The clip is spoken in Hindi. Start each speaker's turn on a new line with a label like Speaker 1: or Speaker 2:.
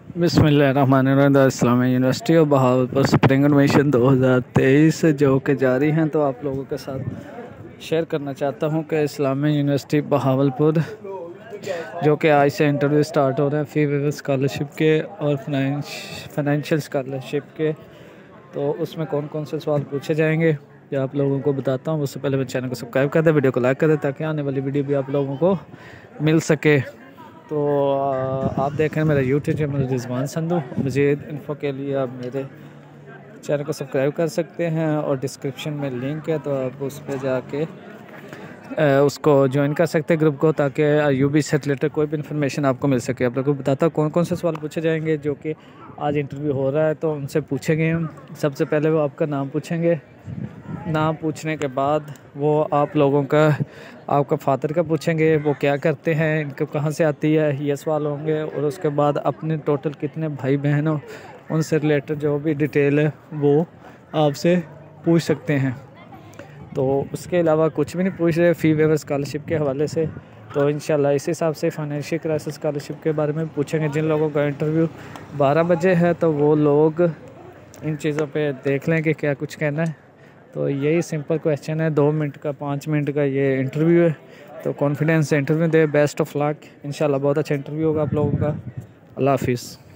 Speaker 1: बिस्मिल्लाहिर्रहमानिर्रहीम। Islamic university of Bahawalpur spring admission 2023 जो कि जारी हैं, तो आप लोगों के साथ शेयर करना चाहता हूं कि इस्लामिक यूनिवर्सिटी बहावलपुर जो कि आज से इंटरव्यू स्टार्ट हो रहे हैं फ़ी वेवर स्कॉलरशिप के और फाइनेंशियल स्कॉलरशिप के। तो उसमें कौन कौन से सवाल पूछे जाएंगे ये आप लोगों को बताता हूँ। उससे पहले मेरे चैनल को सब्सक्राइब कर दें, वीडियो को लाइक कर दें ताकि आने वाली वीडियो भी आप लोगों को मिल सके। तो आप देख रहे हैं मेरा यूट्यूब चैनल रिजवान संधू। मज़ीद इन्फो के लिए आप मेरे चैनल को सब्सक्राइब कर सकते हैं और डिस्क्रिप्शन में लिंक है, तो आप उस पर जाके उसको ज्वाइन कर सकते हैं ग्रुप को, ताकि यूबी से रिलेटेड कोई भी इन्फॉर्मेशन आपको मिल सके। आप लोगों को बताता हूँ कौन कौन से सवाल पूछे जाएंगे जो कि आज इंटरव्यू हो रहा है, तो उनसे पूछेंगे हम। सबसे पहले वो आपका नाम पूछेंगे। नाम पूछने के बाद वो आप लोगों का आपका फादर का पूछेंगे, वो क्या करते हैं, इनकम कहाँ से आती है, ये सवाल होंगे। और उसके बाद अपने टोटल कितने भाई बहन हो उनसे रिलेटेड जो भी डिटेल है वो आपसे पूछ सकते हैं। तो उसके अलावा कुछ भी नहीं पूछ रहे फ़ी वेवर स्कॉलरशिप के हवाले से। तो इंशाल्लाह इस हिसाब से फाइनेंशियल क्राइसिस स्कॉलरशिप के बारे में पूछेंगे। जिन लोगों का इंटरव्यू 12 बजे है तो वो लोग इन चीज़ों पे देख लें कि क्या कुछ कहना है। तो यही सिंपल क्वेश्चन है, 2 मिनट का 5 मिनट का ये इंटरव्यू है। तो कॉन्फिडेंस से इंटरव्यू दे, बेस्ट ऑफ लक। इंशाल्लाह बहुत अच्छा इंटरव्यू होगा आप लोगों का। अल्लाह हाफिज़।